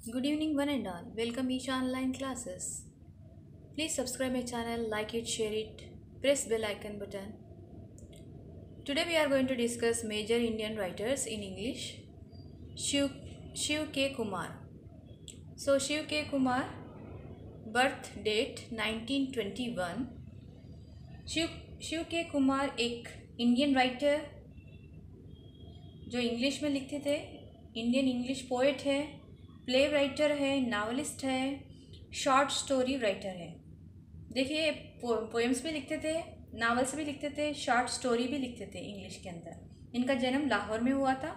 Good evening, one and all. Welcome Esha online classes. Please subscribe my channel, like it, share it, press bell icon button. Today we are going to discuss major Indian writers in English. Shiv K. Kumar. So Shiv K. Kumar, birth date 1921. Shiv K Kumar एक Indian writer जो English में लिखते थे, Indian English poet है, play writer है, novelist है, short story writer है। देखिए पोएम्स भी लिखते थे, नावल्स भी लिखते थे, शॉर्ट स्टोरी भी लिखते थे इंग्लिश के अंदर। इनका जन्म लाहौर में हुआ था।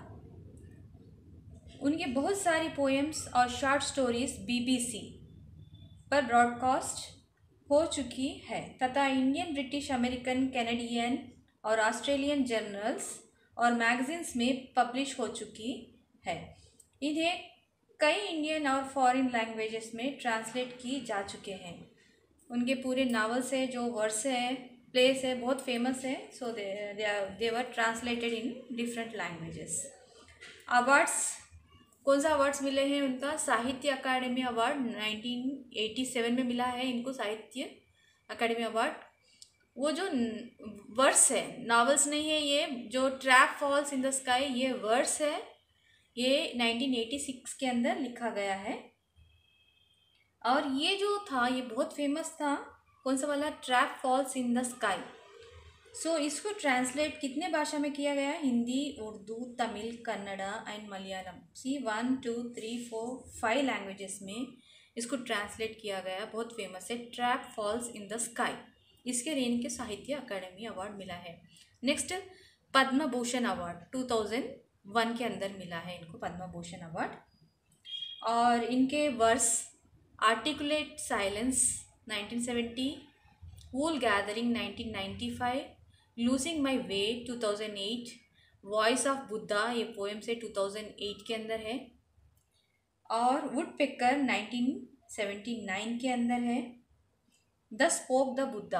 उनकी बहुत सारी पोएम्स और शॉर्ट स्टोरीज BBC पर ब्रॉडकास्ट हो चुकी है तथा इंडियन, ब्रिटिश, अमेरिकन, कैनेडियन और ऑस्ट्रेलियन जर्नल्स और मैगजीन्स में पब्लिश हो चुकी है। इन्हें कई इंडियन और फॉरेन लैंग्वेजेस में ट्रांसलेट की जा चुके हैं। उनके पूरे नावल्स है, जो वर्स है, प्लेस है, बहुत फेमस है। So they were translated in different languages. Awards, कौन सा अवार्ड्स मिले हैं उनका? साहित्य अकादमी अवार्ड 1987 में मिला है इनको, साहित्य अकादमी अवार्ड। वो जो वर्स है, नावल्स नहीं है, ये जो trap falls in the sky ये वर्स है, ये 1986 के अंदर लिखा गया है। और ये जो था ये बहुत फेमस था। कौन सा वाला? Trap falls in the sky. So इसको ट्रांसलेट कितने भाषा में किया गया? हिंदी, उर्दू, तमिल, कन्नड़ा एंड मलयालम। 1 2 3 4 5 लैंग्वेजेस में इसको ट्रांसलेट किया गया। बहुत फेमस है, trap falls in the sky. इसके लिए इनके साहित्य अकादमी अवार्ड मिला है। नेक्स्ट, पद्म भूषण अवार्ड 2001 के अंदर मिला है इनको, पद्म भूषण अवार्ड। और इनके verse articulate silence 1970, wool gathering 1995, losing my way 2008, voice of Buddha ये पोएम से 2008 के अंदर है। और वुडपेकर 1979 के अंदर है। The spoke the Buddha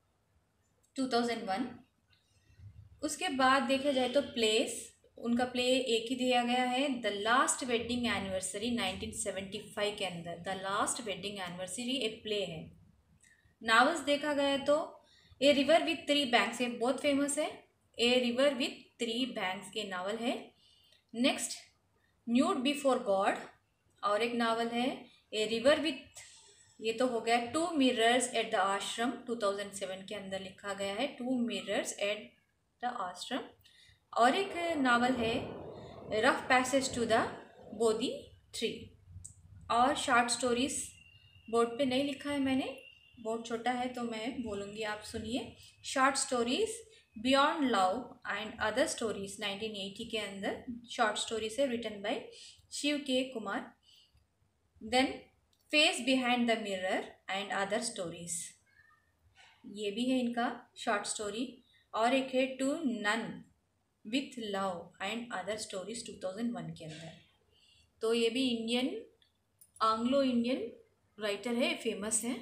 2001। उसके बाद देखा जाए तो प्लेस, उनका प्ले एक ही दिया गया है, द लास्ट वेडिंग एनिवर्सरी 1975 के अंदर। द लास्ट वेडिंग एनिवर्सरी एक प्ले है। नावल्स देखा गया तो ए रिवर विथ 3 बैंक्स, ये बहुत फेमस है। ए रिवर विथ 3 बैंक्स के नावल है। नेक्स्ट, न्यूड बिफोर गॉड और एक नावल है। ए रिवर विथ, ये तो हो गया 2 मिरर्स एट द आश्रम 2007 के अंदर लिखा गया है, 2 मिरर्स एट द आश्रम। और एक नावल है rough passage to the Bodhi tree. और शॉर्ट स्टोरीज बोर्ड पे नहीं लिखा है मैंने, बहुत छोटा है तो मैं बोलूँगी, आप सुनिए। Short stories beyond love and other stories 1980 के अंदर शॉर्ट स्टोरीज है, written by Shiv K Kumar. Then face behind the mirror and other stories, ये भी है इनका शॉर्ट स्टोरी। और एक है to nun with love and other stories 2001 के अंदर। तो ये भी इंडियन, एंग्लो इंडियन राइटर है, फेमस है।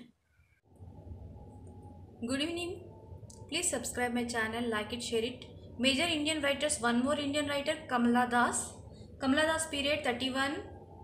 Good evening. Please subscribe my channel, like it, share it. Major Indian writers. One more Indian writer, Kamala Das. Kamala Das period 31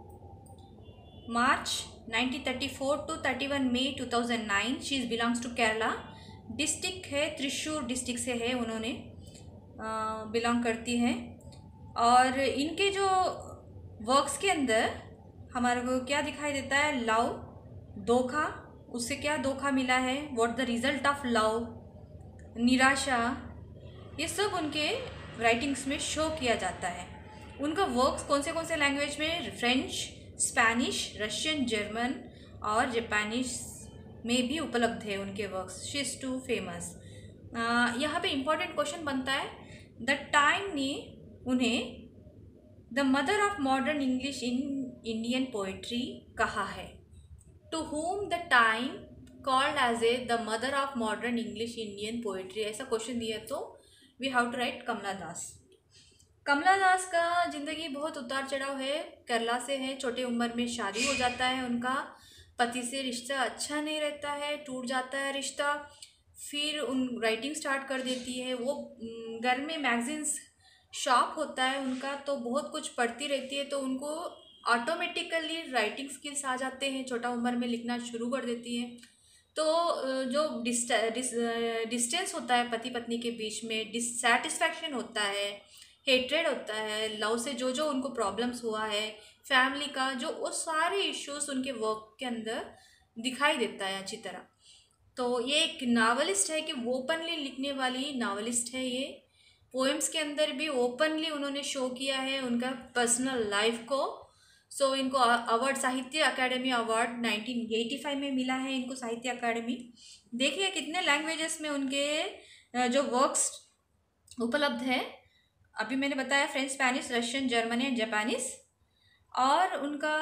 March 1934 to 31 May 2009. She belongs to Kerala. District है Thrissur district से है, उन्होंने belong करती हैं। और इनके जो works के अंदर हमारे को क्या दिखाई देता है? लव, धोखा, उससे क्या धोखा मिला है, what the result of love, निराशा, ये सब उनके राइटिंग्स में शो किया जाता है। उनका वर्क्स कौन से लैंग्वेज में? फ्रेंच, स्पेनिश, रशियन, जर्मन और जापानीज में भी उपलब्ध है उनके works. She is too famous. यहाँ पे इम्पॉर्टेंट क्वेश्चन बनता है, द टाइम ने उन्हें the mother of modern English in Indian poetry कहा है। To whom the time called as the mother of modern English Indian poetry, ऐसा क्वेश्चन दिया तो we have to write कमला दास। कमला दास का ज़िंदगी बहुत उतार चढ़ाव है। केरला से है, छोटी उम्र में शादी हो जाता है उनका, पति से रिश्ता अच्छा नहीं रहता है, टूट जाता है रिश्ता। फिर उन राइटिंग स्टार्ट कर देती है। वो घर में मैगजीन्स शॉप होता है उनका, तो बहुत कुछ पढ़ती रहती है। तो उनको ऑटोमेटिकली राइटिंग स्किल्स आ जाते हैं, छोटा उम्र में लिखना शुरू कर देती है। तो जो डिस्टेंस होता है पति पत्नी के बीच में, डिससेटिस्फैक्शन होता है, हेट्रेड होता है, लव से जो जो उनको प्रॉब्लम्स हुआ है, फैमिली का जो, वो सारे इश्यूज उनके वर्क के अंदर दिखाई देता है अच्छी तरह। तो ये एक नावलिस्ट है कि ओपनली लिखने वाली नावलिस्ट है ये। पोएम्स के अंदर भी ओपनली उन्होंने शो किया है उनका पर्सनल लाइफ को। सो इनको अवार्ड, साहित्य अकेडमी अवार्ड 1985 में मिला है इनको, साहित्य अकेडमी। देखिए कितने लैंग्वेजेस में उनके जो वर्क्स उपलब्ध है। अभी मैंने बताया French, Spanish, Russian, Germany and Japanese. और उनका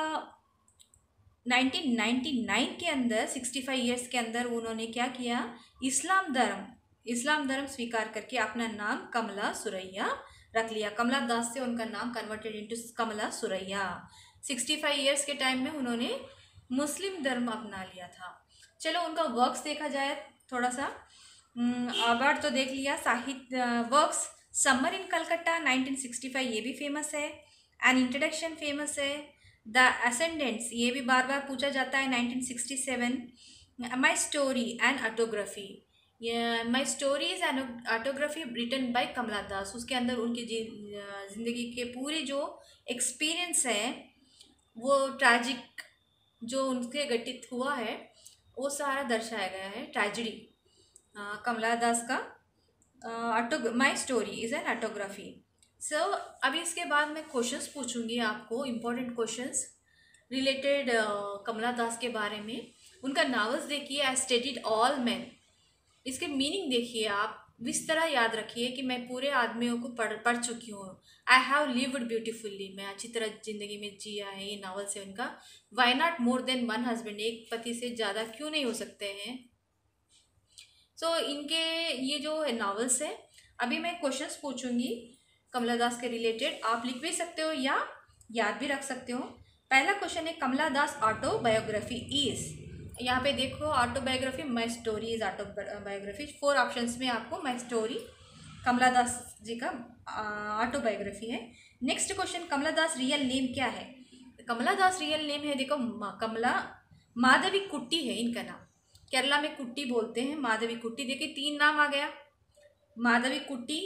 1999 के अंदर 65 ईयर्स के अंदर उन्होंने क्या किया, इस्लाम धर्म स्वीकार करके अपना नाम कमला सुरैया रख लिया। कमला दास से उनका नाम converted into Kamala Suraiya. 65 years के टाइम में उन्होंने मुस्लिम धर्म अपना लिया था। चलो उनका वर्क्स देखा जाए थोड़ा सा। अवार्ड तो देख लिया। साहित्य वर्क्स, समर इन कलकत्ता 1965, ये भी फेमस है। एन इंट्रोडक्शन फेमस है। द असेंडेंट्स, ये भी बार बार पूछा जाता है 1967। My story and autography, my story is an autography written by Kamala Das. उसके अंदर उनकी जिंदगी के पूरी जो एक्सपीरियंस है, वो ट्रैजिक जो उनके घटित हुआ है, वो सारा दर्शाया गया है। ट्रेजिडी कमला दास का my story is an autography. So अभी इसके बाद मैं क्वेश्चंस पूछूंगी आपको, important questions related Kamala Das के बारे में। उनका नावल्स देखिए, आई स्टडीड ऑल मैन, इसके मीनिंग देखिए आप, इस तरह याद रखिए कि मैं पूरे आदमियों को पढ़ चुकी हूँ। आई हैव लिव्ड ब्यूटीफुल्ली, मैं अच्छी तरह जिंदगी में जिया है, ये नावल से उनका। Why not more than one husband, एक पति से ज़्यादा क्यों नहीं हो सकते हैं। सो इनके ये जो नावल्स है। अभी मैं क्वेश्चंस पूछूंगी कमला दास के रिलेटेड, आप लिख भी सकते हो या याद भी रख सकते हो। पहला क्वेश्चन है, कमला दास ऑटोबायोग्राफी इज, यहाँ पे देखो autobiography, my story is autobiography. 4 options में आपको माई स्टोरी कमला दास जी का ऑटोबायोग्राफी है। Next question, Kamala Das real name क्या है। कमला दास रियल नेम है, देखो कमला माधवी कुट्टी है इनका नाम, केरला में कुट्टी बोलते हैं, माधवी कुट्टी। देखिए 3 नाम आ गया, माधवी कुट्टी,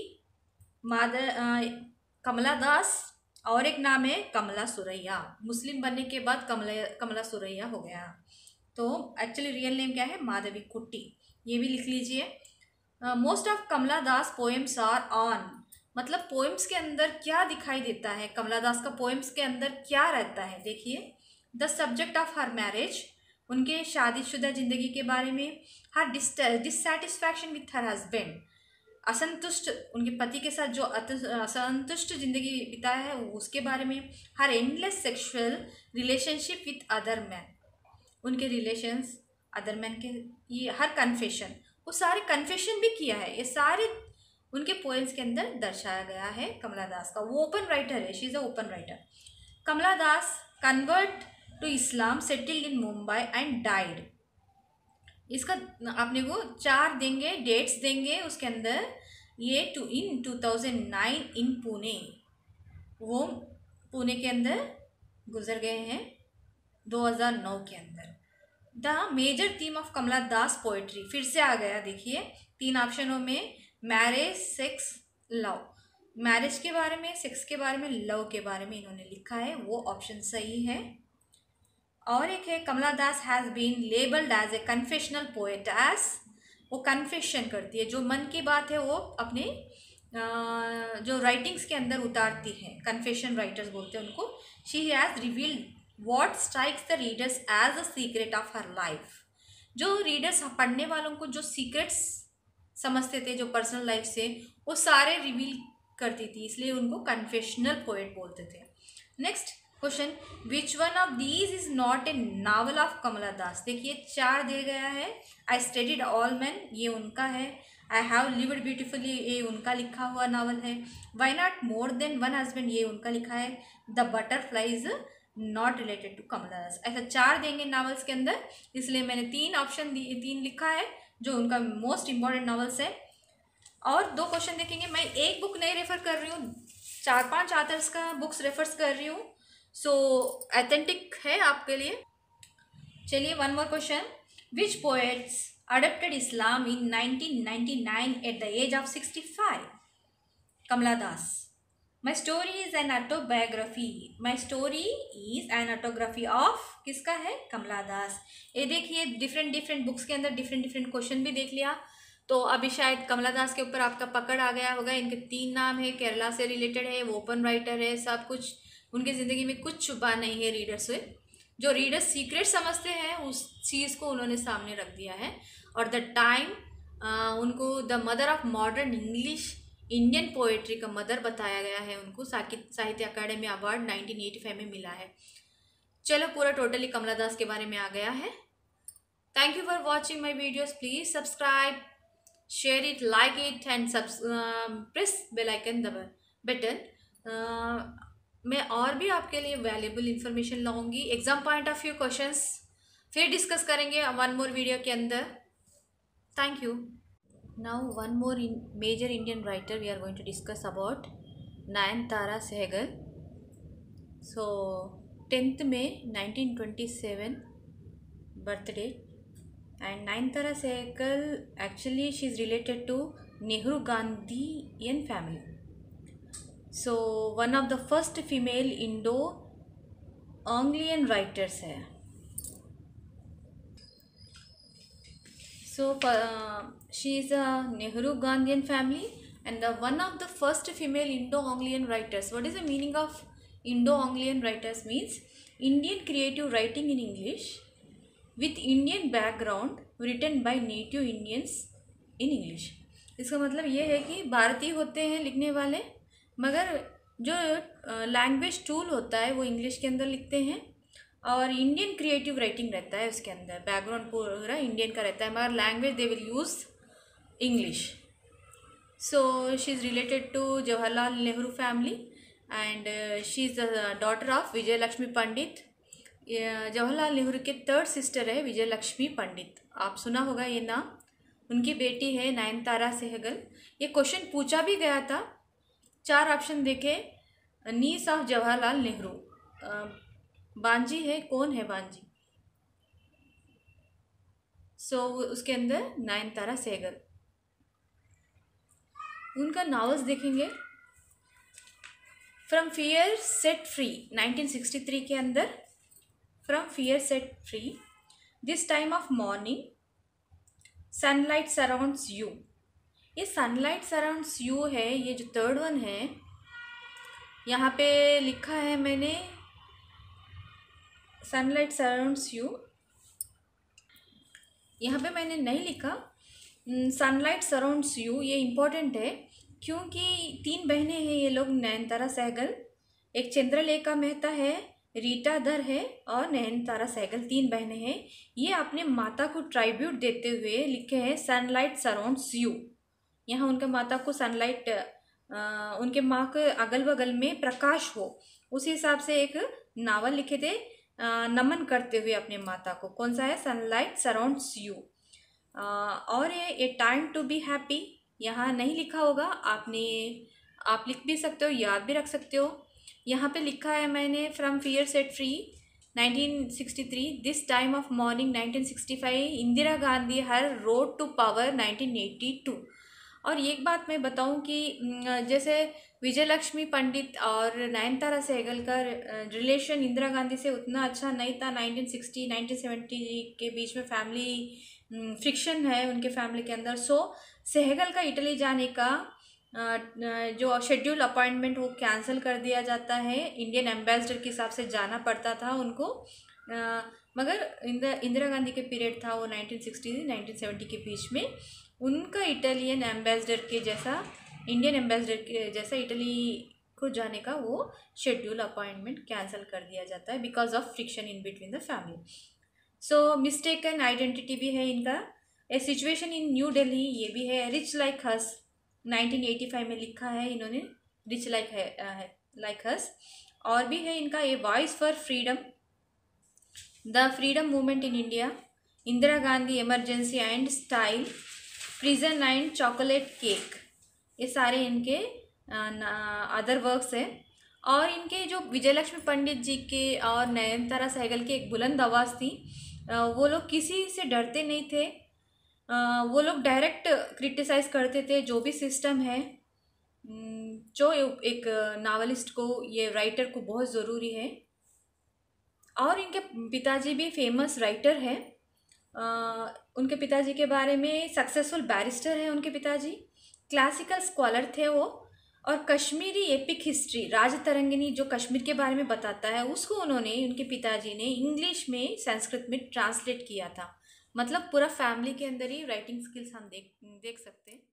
कमला दास, और एक नाम है कमला सुरैया। मुस्लिम बनने के बाद कमला सुरैया हो गया। तो एक्चुअली रियल नेम क्या है, माधवी कुट्टी, ये भी लिख लीजिए। Most of Kamala Das poems are on, मतलब पोएम्स के अंदर क्या दिखाई देता है, कमला दास का पोएम्स के अंदर क्या रहता है। देखिए, the subject of her marriage, उनके शादीशुदा जिंदगी के बारे में। Her dissatisfaction with her husband, असंतुष्ट, उनके पति के साथ जो असंतुष्ट जिंदगी बिताया है उसके बारे में। Her endless sexual relationship with other man, उनके रिलेशंस अदर मैन के। ये हर कन्फेशन, वो सारे कन्फेशन भी किया है, ये सारे उनके पोएम्स के अंदर दर्शाया गया है कमला दास का। वो ओपन राइटर है, she is a open writer. Kamala Das convert to Islam, settled in Mumbai and died. इसका आपने को 4 देंगे, डेट्स देंगे उसके अंदर। ये इन 2009 इन पुणे, वो पुणे के अंदर गुजर गए हैं 2009 के अंदर। The major theme of Kamala Das poetry, फिर से आ गया, देखिए 3 ऑप्शनों में, मैरिज, सेक्स, लव। मैरिज के बारे में, सेक्स के बारे में, लव के बारे में इन्होंने लिखा है, वो ऑप्शन सही है। और एक है, Kamala Das has been labelled as a confessional poet, as वो कन्फेशन करती है, जो मन की बात है वो अपने जो राइटिंग्स के अंदर उतारती है, कन्फेशन राइटर्स बोलते हैं उनको। She has revealed what strikes the readers as a secret of her life, जो रीडर्स पढ़ने वालों को जो सीक्रेट्स समझते थे जो पर्सनल लाइफ से, वो सारे रिवील करती थी, इसलिए उनको कन्फेशनल पोएट बोलते थे। Next question, which one of these is not a novel of Kamala Das. देखिए 4 दे गया है। आई स्टडीड ऑल मैन, ये उनका है। आई हैव लिव्ड ब्यूटीफुली, ये उनका लिखा हुआ नावल है। Why not more than one husband, ये उनका लिखा है। The butterfly is not related to Kamala Das. ऐसा 4 देंगे नावल्स के अंदर, इसलिए मैंने 3 ऑप्शन 3 लिखा है जो उनका मोस्ट इंपॉर्टेंट नावल्स है। और 2 क्वेश्चन देखेंगे। मैं एक बुक नहीं रेफर कर रही हूँ, 4-5 ऑथर्स का बुक्स रेफर्स कर रही हूँ। सो ऑथेंटिक है आपके लिए। चलिए one more question, which poets adopted Islam in 1999 at the age of 65? Kamala Das. My story is an autobiography, my story is an autography of, किसका है? कमला दास। ये देखिए डिफरेंट डिफरेंट बुक्स के अंदर डिफरेंट डिफरेंट क्वेश्चन भी देख लिया, तो अभी शायद कमला दास के ऊपर आपका पकड़ आ गया होगा। इनके 3 नाम है, केरला से रिलेटेड है, वो ओपन राइटर है, सब कुछ उनकी ज़िंदगी में कुछ छुपा नहीं है रीडर से। जो रीडर्स सीक्रेट समझते हैं उस चीज़ को उन्होंने सामने रख दिया है। और द टाइम उनको the mother of modern English Indian poetry का मदर बताया गया है। उनको साहित्य अकादमी अवार्ड 1985 में मिला है। चलो पूरा टोटली कमला दास के बारे में आ गया है। Thank you for watching my videos. Please subscribe, share it, like it and press bell icon button. मैं और भी आपके लिए वैल्यूबल इंफॉर्मेशन लाऊंगी। Exam point of view questions फिर डिस्कस करेंगे वन मोर वीडियो के अंदर। Thank you. Now one more major Indian writer we are going to discuss about, Nayanthara Sehgal. So 10th May 1927 birthday, and Nayanthara Sehgal actually she is related to Nehru Gandhian family. So one of the first female Indo-Anglian writers है। So she is a Nehru Gandhian family and one of the first female Indo-Anglian writers. What is the meaning of Indo-Anglian writers? Means Indian creative writing in English with Indian background written by native Indians in English. इसका मतलब ये है कि भारतीय होते हैं लिखने वाले, मगर जो लैंग्वेज टूल होता है वो इंग्लिश के अंदर लिखते हैं, और इंडियन क्रिएटिव राइटिंग रहता है उसके अंदर, बैकग्राउंड पूरा इंडियन का रहता है, मगर language they will use English. So she is related to Jawaharlal Nehru family and she is the daughter of Vijay Lakshmi Pandit. Jawaharlal Nehru के 3rd सिस्टर है विजय लक्ष्मी पंडित, आप सुना होगा ये नाम। उनकी बेटी है नयनतारा सहगल। ये क्वेश्चन पूछा भी गया था, 4 ऑप्शन देखे। नीस ऑफ जवाहरलाल नेहरू, बांजी है, कौन है बांजी? सो उसके अंदर नयनतारा सहगल। उनका नॉवेल्स देखेंगे, फ्रॉम फियर सेट फ्री 1963 के अंदर, from fear set free, this time of morning, sunlight surrounds you. ये सनलाइट सराउंड्स यू है, ये जो 3rd वन है, यहाँ पे लिखा है मैंने सनलाइट सराउंड्स यू, यहाँ पे मैंने नहीं लिखा सनलाइट सराउंड्स यू। ये इम्पोर्टेंट है क्योंकि 3 बहनें हैं ये लोग, नयनतारा सहगल, एक चंद्रलेखा मेहता है, रीटा धर है और नयनतारा सहगल, 3 बहनें हैं। ये अपने माता को ट्राइब्यूट देते हुए लिखे हैं सनलाइट सराउंड्स यू। यहाँ उनके माता को सनलाइट, उनके माँ के अगल बगल में प्रकाश हो, उस हिसाब से एक नावल लिखे थे नमन करते हुए अपने माता को। कौन सा है? Sunlight surrounds you. और ये टाइम टू बी हैप्पी यहाँ नहीं लिखा होगा, आप लिख भी सकते हो, याद भी रख सकते हो। यहाँ पे लिखा है मैंने from fear set free 1963, this time of morning 1965, Indira Gandhi her road to power 1982। और एक बात मैं बताऊं कि जैसे विजय लक्ष्मी पंडित और नयनतारा सहगल का रिलेशन इंदिरा गांधी से उतना अच्छा नहीं था। 1960-1970 के बीच में फैमिली फ्रिक्शन है उनके फैमिली के अंदर। सो सहगल का इटली जाने का जो शेड्यूल अपॉइंटमेंट वो कैंसिल कर दिया जाता है। इंडियन एम्बेसडर के हिसाब से जाना पड़ता था उनको, मगर इंदिरा गांधी के पीरियड था वो 1960-1970 के बीच में, उनका इटालियन एम्बेसडर के जैसा, इंडियन एम्बेसडर के जैसा इटली को जाने का वो शेड्यूल अपॉइंटमेंट कैंसिल कर दिया जाता है because of friction in between the family. So mistaken identity भी है इनका। A situation in New Delhi ये भी है। रिच लाइक हस 1985 में लिखा है इन्होंने, रिच लाइक हस। और भी है इनका a voice for freedom, the freedom movement in India, Indira Gandhi emergency and style, prison and chocolate cake, ये सारे इनके अदर वर्क्स है। और इनके जो विजयलक्ष्मी पंडित जी के और नयनतारा सहगल की एक बुलंद आवाज़ थी। वो लोग किसी से डरते नहीं थे। वो लोग डायरेक्ट क्रिटिसाइज करते थे जो भी सिस्टम है। जो एक नावलिस्ट को, ये राइटर को बहुत ज़रूरी है। और इनके पिताजी भी फेमस राइटर हैं। उनके पिताजी के बारे में सक्सेसफुल बैरिस्टर है उनके पिताजी, क्लासिकल स्कॉलर थे वो। और कश्मीरी एपिक हिस्ट्री राजतरंगिणी जो कश्मीर के बारे में बताता है, उसको उन्होंने, उनके पिताजी ने इंग्लिश में संस्कृत में ट्रांसलेट किया था। मतलब पूरा फैमिली के अंदर ही राइटिंग स्किल्स हम देख सकते हैं।